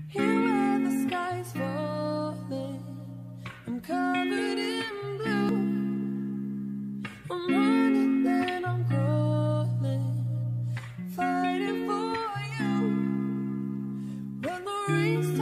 Here where the sky's falling, I'm covered in blue. I'm running, then I'm crawling, fighting for you. When the rain starts